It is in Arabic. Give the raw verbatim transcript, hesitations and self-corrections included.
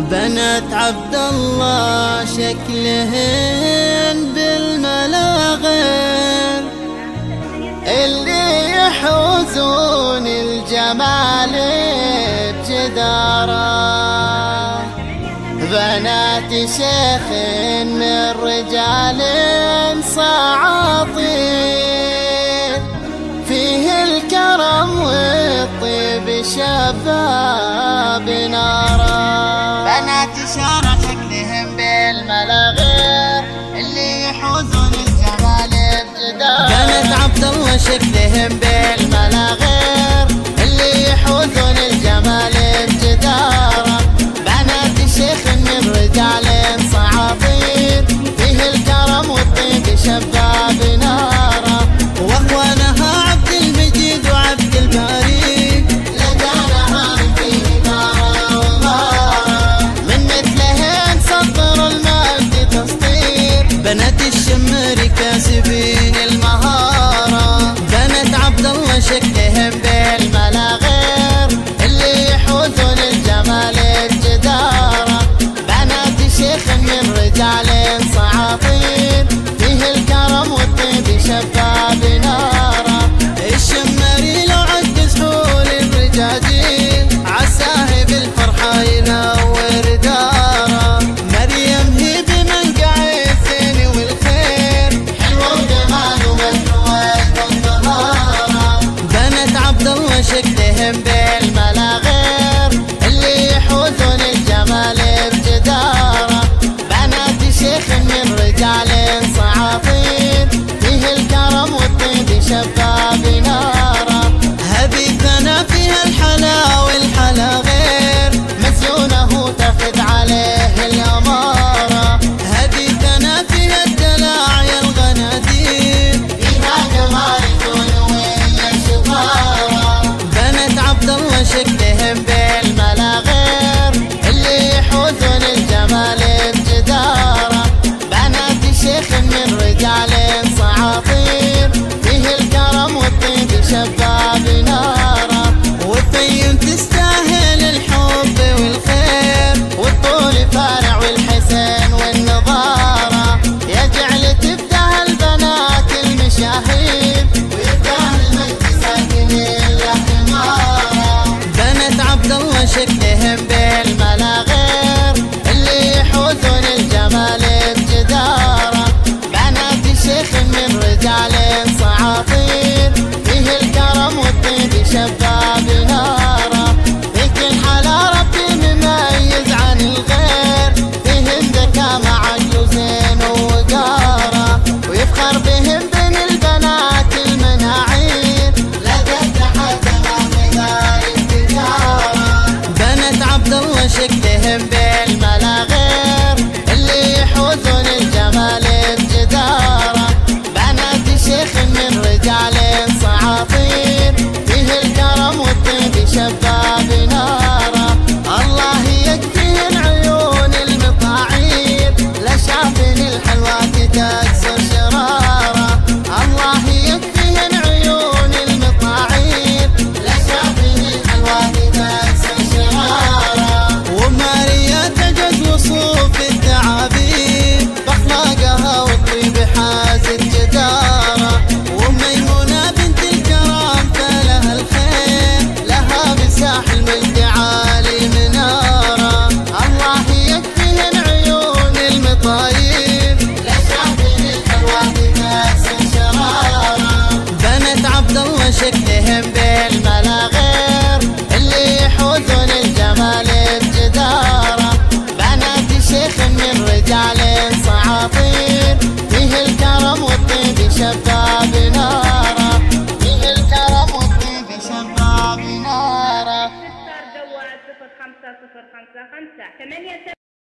بنات عبد الله شكلهن بالملاغر اللي يحوزون الجمال بجداره، بنات شيخ من رجال صعاطير فيه الكرم والطيب شباب ناره. بنات شارع شكلهم بالملاغير اللي يحوزون الجمال بجداره، بنات عبد الله شكلهم بالملاغير اللي يحوزون الجمال بجداره، بنات شيخ من رجال صعاطير فيه الكرم والطيب شباب ناره. واخوانها عبد المجيد وعبد الباري لجانها في إدارة ومارة، من مثلهن سطر المجد تسطير بنات الشمر كاسبين المهارة. بنات عبد الله شكلهم بالملاغير اللي يحوزون الجمال بجداره، بنات شيخ من رجال صعاطير فيه الكرم والطيب شباب ناره. الشمري لو عد سحول الرجاجيل عساه بالفرحة ينور داره، مريم هي بمنقع الزين والخير حلوة وجمال ومجروح والطهارة. بنات عبد الله شكلهم بالملاغير اللي يحوزون الجمال بجداره، بنات شيخ من رجال صعاطير فيه الكرم والطيب شباب ناره. هبيتنا فيها الحلا والحلا غير مزيونه تاخذ عليه الأمارة، هديتنا فيها الدلع يا الغنادير فيها جمال يكون ويا الشطارة. بنات عبد الله شكلهم بالملاغير اللي يحوزون الجمال بجداره، بنات شيخ من رجال صعاطير فيه الكرم والطيب شباب ناره. والطيب تستاهل الحب والخير والطول فارع والحسن والنظاره، يجعل تبدأ البنات المشاهير ويبدأ المجد ساكنين الحماره. بنات عبد الله شكلهم بالملاغير اللي يحوزون الجمال بجداره، بنات شيخ من رجال صعاطير فيه الكرم والطيب شباب ناره. لكن حلا ربي مميز عن الغير فيهم ذكاء مع عقل وزين ووقاره، ويفخر بهم بين البنات المناعير لقد حتى ما مثال التجاره. بنات عبد الله شكلهم بالملاغير اللي يحوزون الجمال بجداره، بنات شيخ من رجال صعاطير فيه الكرم والطيب شباب ناره. الله يكفيهن عيون المطاعير لشافن الحلوات تكسر شراره، الله يكفيهن عيون المطاعير لشافن الحلوات تكسر شراره. وماريا تجد وصوف التعابير باخلاقها والطيب حازت جداره، وميمونة بنت الكرام فلها الخير لها بساحل المجد عالي مناره، الله يكفيهن عيون المطاير لشافن الحلوات تكسر شراره. بنات عبد الله شكلهم بالملاغير اللي يحوزون الجمال بجداره، بنات شيخ من رجال صعاطير فيه الكرم والطيب شباب ناره، فيه الكرم والطيب شباب ناره. جوال صفر خمسة صفر خمسة خمسة ثمانية